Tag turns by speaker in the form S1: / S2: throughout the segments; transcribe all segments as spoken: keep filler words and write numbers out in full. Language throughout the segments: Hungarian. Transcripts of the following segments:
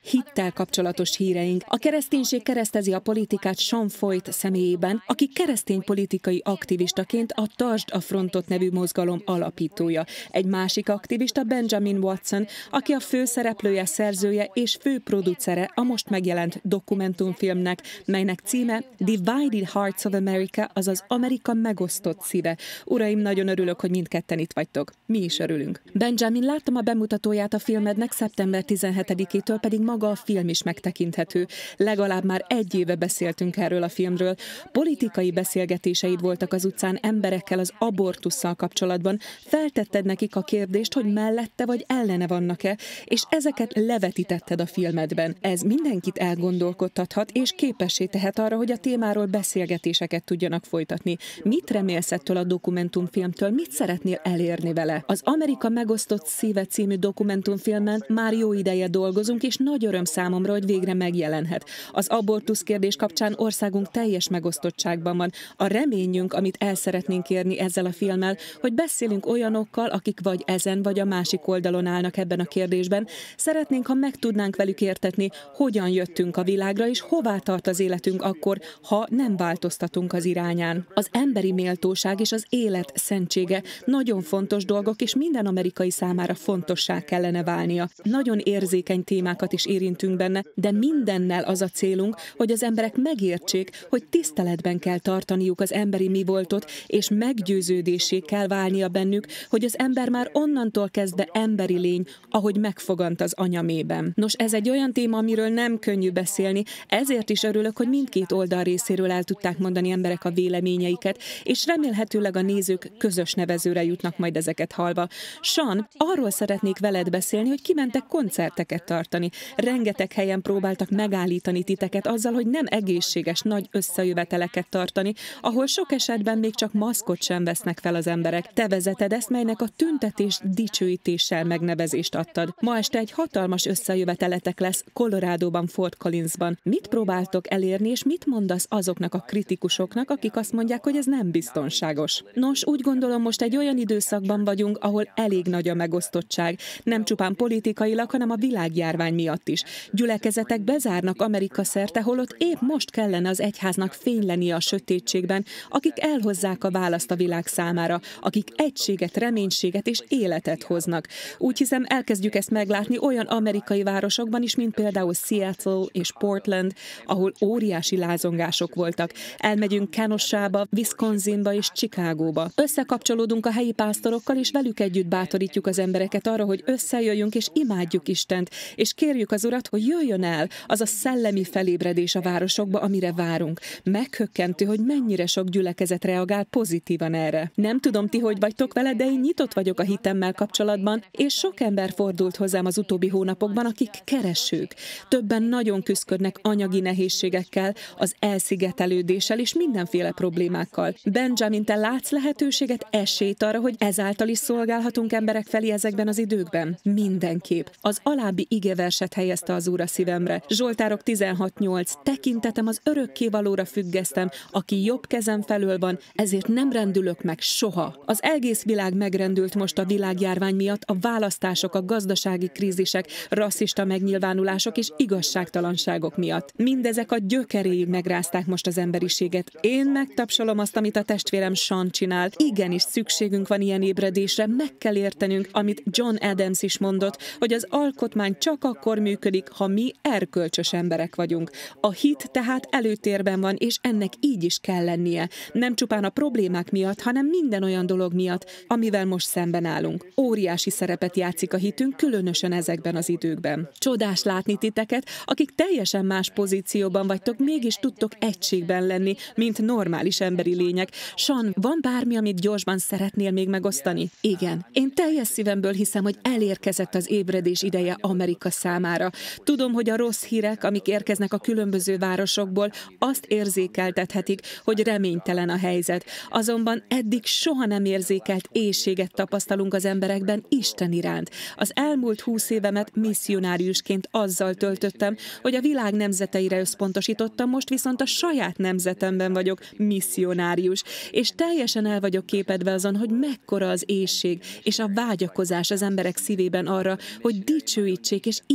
S1: hittel kapcsolatos híreink. A kereszténység keresztezi a politikát Sean Feucht személyében, aki keresztény politikai aktivistaként a Tartsd a Frontot nevű mozgalom alapítója. Egy másik aktivista Benjamin Watson, aki a főszereplője, szerzője és főproducere a most megjelent dokumentumfilmnek, melynek címe Divided Hearts of America, azaz Amerika megosztott szíve. Uraim, nagyon örülök, hogy mindketten itt vagytok. Mi is örülünk. Benjamin, láttam a bemutatóját a filmednek, szeptember tizenhetedikétől pedig maga a film is megtekinthető. Legalább már egy éve beszéltünk erről a filmről. Politikai beszélgetéseid voltak az utcán emberekkel az abortusszal kapcsolatban. Feltetted nekik a kérdést, hogy mellette vagy ellene vannak-e, és ezeket levetítetted a filmedben. Ez mindenkit elgondolkodtathat, és képessé tehet arra, hogy a témáról beszélgetéseket tudjanak folytatni. Mit remélsz ettől a dokumentumfilmtől? Mit szeretnél elérni vele? Az Amerika megosztott szíve című dokumentumfilmen már jó ideje dolgozunk, és nagy öröm számomra, hogy végre megjelenhet. Az abortusz kérdés kapcsán országunk teljes megosztottságban van. A reményünk, amit el szeretnénk érni ezzel a filmmel, hogy beszélünk olyanokkal, akik vagy ezen, vagy a másik oldalon állnak ebben a kérdésben. Szeretnénk, ha meg tudnánk velük értetni, hogyan jöttünk a világra, és hová tart az életünk akkor, ha nem változtatunk az irányán. Az emberi méltóság és az élet szentsége nagyon fontos dolgok, és minden amerikai számára fontossá kellene válnia. Nagyon érzékeny témákat is érintünk benne, de mindennel az a célunk, hogy az emberek megértsék, hogy tiszteletben kell tartaniuk az emberi mi voltot, és meggyőződéssé kell válnia bennük, hogy az ember már onnantól kezdve emberi lény, ahogy megfogant az anyamében. Nos, ez egy olyan téma, amiről nem könnyű beszélni, ezért is örülök, hogy mindkét oldal részéről el tudták mondani emberek a véleményeiket, és remélhetőleg a nézők közös nevezőre jutnak majd ezeket hallva. Sean, arról szeretnék veled beszélni, hogy kimentek koncerteket tartani. Rengeteg helyen próbáltak megállítani titeket azzal, hogy nem egészséges nagy összejöveteleket tartani, ahol sok esetben még csak maszkot sem vesznek fel az emberek. Te vezeted ezt, melynek a tüntetés dicsőítéssel megnevezést adtad. Ma este egy hatalmas összejöveteletek lesz Coloradoban, Fort Collinsban. Mit próbáltok elérni, és mit mondasz azoknak a kritikusoknak, akik azt mondják, hogy ez nem biztonságos? Nos, úgy gondolom, most egy olyan időszakban vagyunk, ahol elég nagy a megosztottság. Nem csupán politikailag, hanem a világjárvány miatt is. Gyülekezetek bezárnak Amerika szerte, holott épp most kellene az egyháznak fénylenie a sötétségben, akik elhozzák a választ a világ számára, akik egységet, reménységet és életet hoznak. Úgy hiszem, elkezdjük ezt meglátni olyan amerikai városokban is, mint például Seattle és Portland, ahol óriási lázongások voltak. Elmegyünk Kenoshába, Wisconsinba és Chicagóba. Összekapcsolódunk a helyi pásztorokkal, és velük együtt bátorítjuk az embereket arra, hogy összejöjjünk és imádjuk Istent, és kérjük az Urat, hogy jöjjön el az a szellemi felébredés a városokba, amire várunk. Meghökkentő, hogy mennyire sok gyülekezet reagál pozitívan erre. Nem tudom, ti hogy vagytok vele, de én nyitott vagyok a hitemmel kapcsolatban, és sok ember fordult hozzám az utóbbi hónapokban, akik keresők. Többen nagyon küszködnek anyagi nehézségekkel, az elszigetelődéssel és mindenféle problémákkal. Benjamin, te látsz lehetőséget, esélyt arra, hogy ezáltal is szolgálhatunk emberek felé ezekben az időkben? Mindenképp. Az alábbi igeverset helyezte az Úr a szívemre. Zsoltárok tizenhat nyolc. Tekintetem az örökkévalóra függesztem, aki jobb kezem felől van, ezért nem rendülök meg soha. Az egész világ megrendült most a világjárvány miatt, a választások, a gazdasági krízisek, rasszista megnyilvánulások és igazságtalanságok miatt. Mindezek a gyökeréig megrázták most az emberiséget. Én megtapsolom azt, amit a testvérem Sean csinál. Igenis szükségünk van ilyen ébredésre, meg kell értenünk, amit John Adams is mondott, hogy az alkotmány csak akkor működik, ha mi erkölcsös emberek vagyunk. A hit tehát előtérben van, és ennek így is kell lennie. Nem csupán a problémák miatt, hanem minden olyan dolog miatt, amivel most szemben állunk. Óriási szerepet játszik a hitünk, különösen ezekben az időkben. Csodás látni titeket, akik teljesen más pozícióban vagytok, mégis tudtok egységben lenni, mint normális emberi lények. Sean, van bármi, amit gyorsban szeretnél még megosztani? Igen. Én teljes szívemből hiszem, hogy elérkezett az ébredés ideje Amerika számára. Tudom, hogy a rossz hírek, amik érkeznek a különböző városokból, azt érzékeltethetik, hogy reménytelen a helyzet. Azonban eddig soha nem érzékelt éhséget tapasztalunk az emberekben Isten iránt. Az elmúlt húsz évemet misszionáriusként azzal töltöttem, hogy a világ nemzeteire összpontosítottam, most viszont a saját nemzetemben vagyok misszionárius, és teljesen el vagyok képedve azon, hogy mekkora az éhség és a vágyakozás az emberek szívében arra, hogy dicsőítsék és imádják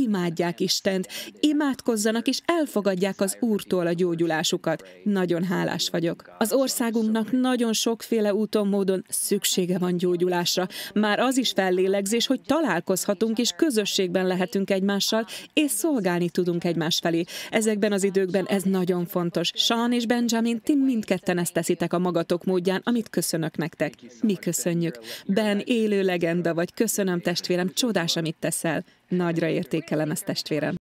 S1: imádják Istent, imádkozzanak és elfogadják az Úrtól a gyógyulásukat. Nagyon hálás vagyok. Az országunknak nagyon sokféle úton, módon szüksége van gyógyulásra. Már az is fellélegzés, hogy találkozhatunk és közösségben lehetünk egymással, és szolgálni tudunk egymás felé. Ezekben az időkben ez nagyon fontos. Sean és Benjamin, ti mindketten ezt teszitek a magatok módján, amit köszönök nektek. Mi köszönjük. Ben, élő legenda vagy, köszönöm testvérem, csodás, amit teszel. Nagyra értékelem ezt, testvérem.